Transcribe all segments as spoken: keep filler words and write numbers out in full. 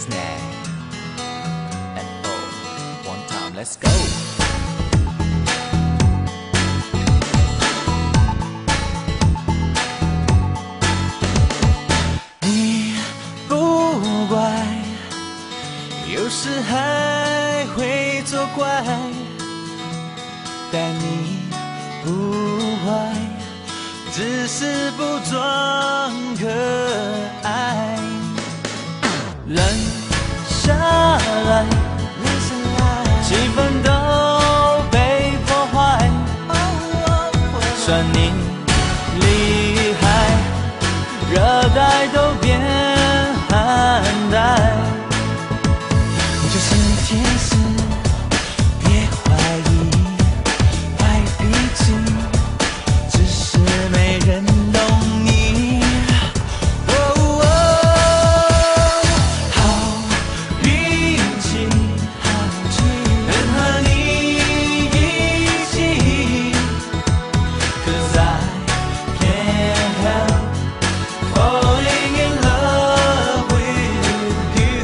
snag. And oh, one time, let's go. 你不乖，有时还会作怪，但你不坏，只是不装可爱。冷下来，气氛都被破坏，算你厉害，热带都变寒带。你就是天使，别怀疑，坏脾气，只是没人懂你。哦哦，好运气，能和你一起 ，'Cause I can't help falling in love with you.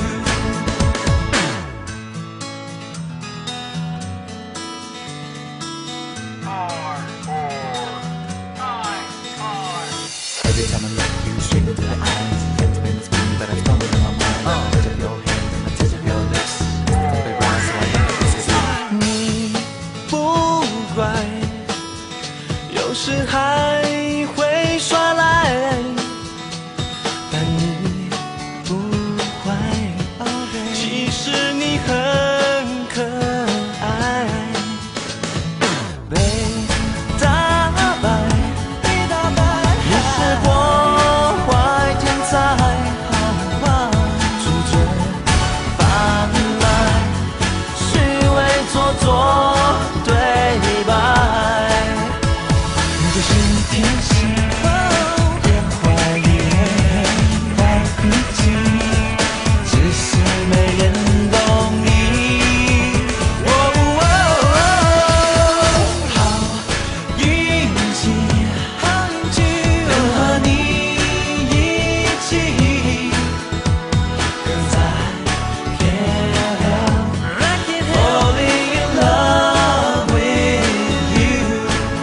Every time I look you straight into the eyes, can't explain it's me, but I stumble in my mind. Uh. Touch of your hands and the touch of your lips, they rise, so I know that this is it. 你不乖，有时还会耍赖，但你不坏，其实你很可爱。被打败，你是破坏天才，拒绝反来，虚伪做作对白。你就是天使，别怀疑，坏脾气，只是没人懂你。哦哦哦，好运气，能和你一起 ，'Cause I can't help falling in love with you.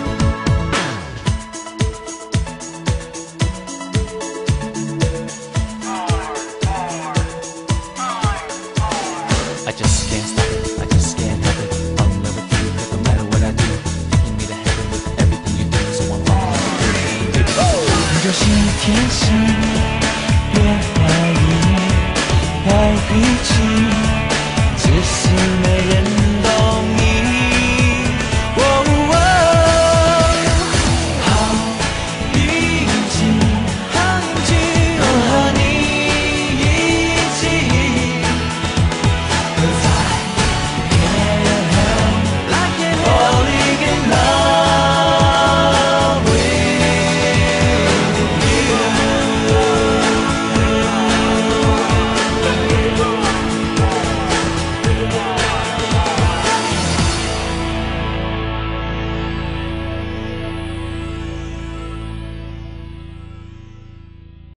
I just can't stop it, I just can't help it. I'm in love with you, 'cause no matter what I do, taking me to heaven with everything you do, so I'm falling in love with you. 你就是天使。